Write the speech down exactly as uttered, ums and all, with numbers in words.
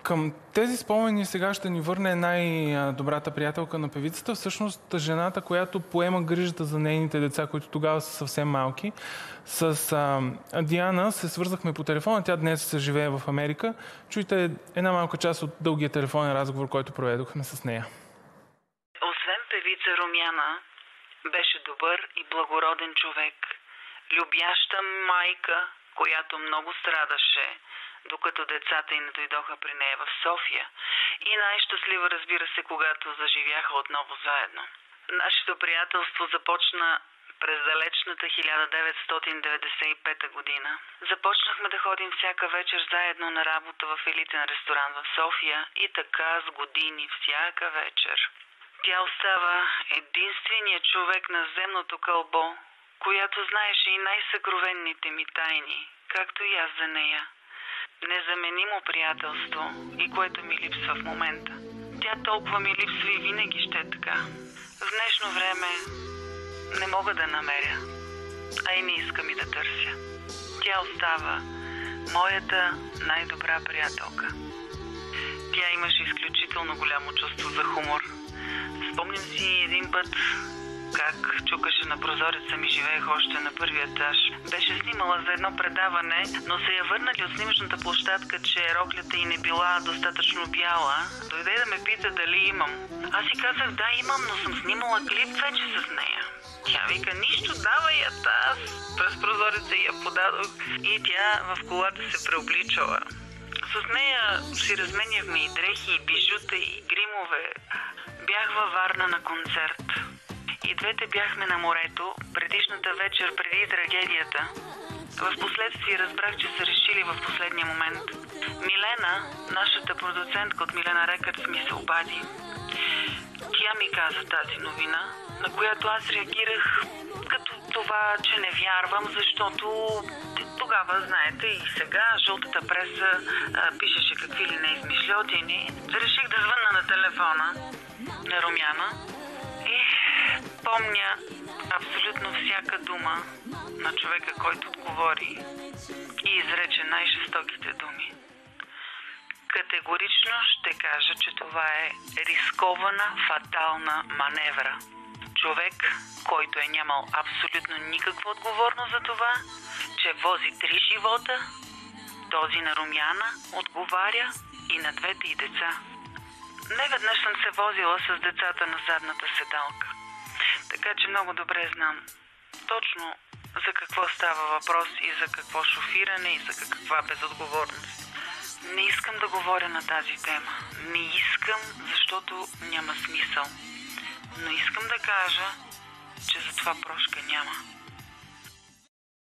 към тези спомени сега ще ни върне най-добрата приятелка на певицата. Всъщност жената, която поема грижата за нейните деца, които тогава са съвсем малки. С а, Диана се свързахме по телефона. Тя днес живее в Америка. Чуйте една малка част от дългия телефонен разговор, който проведохме с нея. Освен певица Румяна, беше добър и благороден човек. Любяща майка, която много страдаше, докато децата й не дойдоха при нея в София. И най-щастлива, разбира се, когато заживяха отново заедно. Нашето приятелство започна през далечната хиляда деветстотин деветдесет и пета година. Започнахме да ходим всяка вечер заедно на работа в елитен ресторант в София и така с години всяка вечер. Тя остава единственият човек на земното кълбо, която знаеше и най-съкровенните ми тайни, както и аз за нея. Незаменимо приятелство и което ми липсва в момента. Тя толкова ми липсва и винаги ще е така. В днешно време не мога да намеря, а и не искам и да търся. Тя остава моята най-добра приятелка. Тя имаше изключително голямо чувство за хумор. Спомням си един път как чукаше на прозореца ми, живеех още на първия етаж. Беше снимала за едно предаване, но се я върнали от снимъчната площадка, че роклята й не била достатъчно бяла. Дойде да ме пита дали имам. Аз си казах, да, имам, но съм снимала клип вече с нея. Тя вика, нищо, давай я аз. През прозореца я подадох и тя в колата се преобличала. С нея си разменяхме и дрехи, и бижута, и гримове. Бях във Варна на концерт. И двете бяхме на морето, предишната вечер преди трагедията. В последствие разбрах, че са решили в последния момент. Милена, нашата продуцентка от Милена Рекърдс, ми се обади. Тя ми каза тази новина, на която аз реагирах като това, че не вярвам, защото тогава, знаете, и сега жълтата преса а, пишеше какви ли не измишльотини. Реших да звънна на телефона на Румяна и помня абсолютно всяка дума на човека, който отговори и изрече най-жестоките думи. Категорично ще кажа, че това е рискована, фатална маневра. Човек, който е нямал абсолютно никаква отговорност за това, че вози три живота, този на Румяна отговаря и на двете й деца. Неведнъж съм се возила с децата на задната седалка, така че много добре знам точно за какво става въпрос и за какво шофиране и за каква безотговорност. Не искам да говоря на тази тема. Не искам, защото няма смисъл. Но искам да кажа, че за това прошка няма.